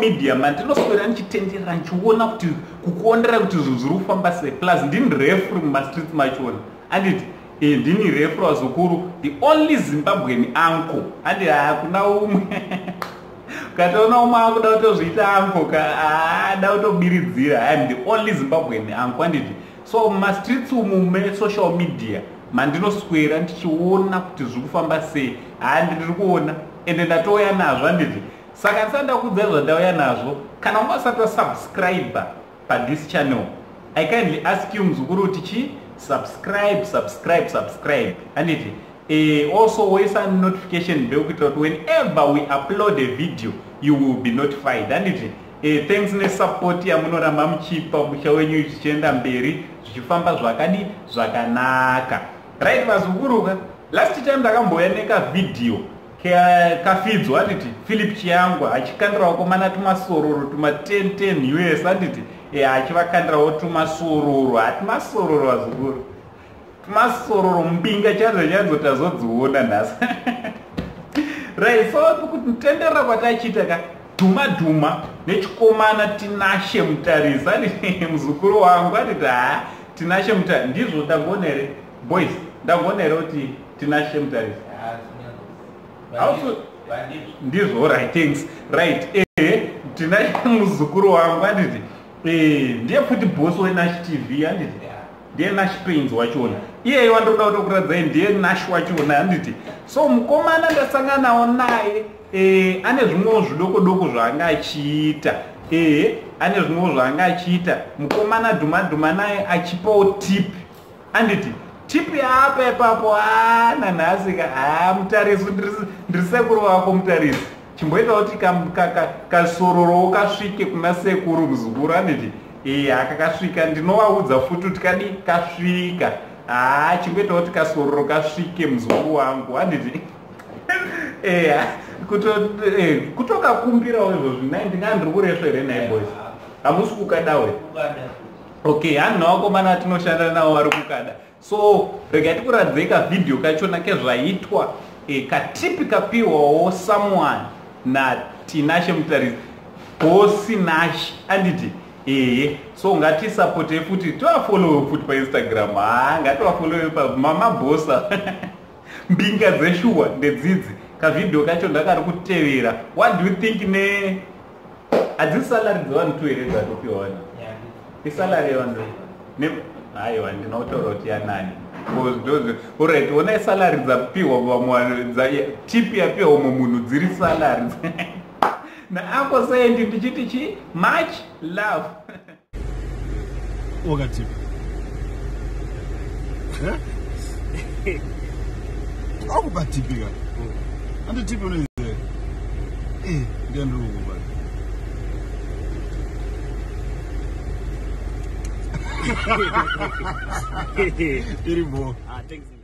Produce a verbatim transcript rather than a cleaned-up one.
media man tinoswera ndichitenderera ndichiona kuti kukuonera kuti zvinhu zviri kufamba sei plus ndini refri mumastreets machona anditi e ndini refri wazukuru the only Zimbabwean uncle andi hakuna umwe ukatoona umwe akuda kutozviita uncle ada kutobiridzira I am the only Zimbabwean uncle anditi so mumastreets umu mesocial media mandinoswera ndichiona kuti zviri kufamba sei handiri kuona ende ndatouya nazvo anditi saka ndisanda kuudza zvandauya nazvo kana ungasati wasubscribe pathis channel I kindly ask you muzukuru kuti chi subscribe subscribe subscribe anditi eh, also waisa notification bell kuitira kuti whenever we upload a video you will be notified anditi eh, thanks nesupport yamunoramba muchipa musha wenyu chichienda mberi zvichifamba zvakadi zvakanaka right vazunguruka last time ndakamboya neka video kafidzwa anditi Philip Chiyangwa achikandira wakomana tumasororo tuma ten ten U S anditi e achivakandirawo tumasororo atumasororo vazukuru tumasororo mbinga chadzo chadzo tazodziona nhasi right so kuti tenderera kwatachiita ka dhuma dhuma nechikomana Tinashe Mutarisi anditi muzukuru wangu anditi ha Tinashe Mutarisi ndizvo ndangonere boys ndangonere kuti Tinashe Mutarisi also ndizvo right things right eh tina muzukuru wangu anditi eh ndiye futi boss weNash T V anditi ndiye Nash Pains wachona iye wandoda kutokuradza ndiye Nash wachona anditi so mukomana ndasangana nawo naye eh ane zvimwe zvidoko doko zvaanga achiita eh ane zvimwe zvaanga achiita mukomana dhuma dhuma naye achipawo tip anditi tip yaapa ipapo ana nhasika ha Mutarisi ndiri sekuru wako Mutarisi chimboita kuti kasororo kasvike kuna sekuru muzukuru anditi eh akakasvika ndinovaudza futi kuti kadi kasvika ha chimboita kuti kasororo kasvike muzukuru wangu anditi eh kutokakumbirawo izvozvo nai ndinga ndiri kuresvere nai boys hamusi kukadawe okay hanhu vakomana atinoshanda navo vari kukada so regai tikuradzei kavidhio kachona kezvaitwa e, katipi kapiwawo someone naTinashe Mutarisi bosi Nash anditi ehe so ngatisapotei futi tivafollowe futi paInstagram ha ngativafollowe pamamabosa mbinga dzeshuwa ndedzidzi kavidhio kacho ndakari kutevera what do you think ne hadzisi salari dzevanhu tu here dzatopiwana isalari yevanhu aiwa ndinotaura kuti yanani alright ona salary dzapiwa vamwe tipi yapiwa umwe munhu dziri salary naako sendi ndichiti chi much love wakatipi akupa tipi ka andi tipi unoize eh ndiyandirukuba Terrible. Ah, thanks.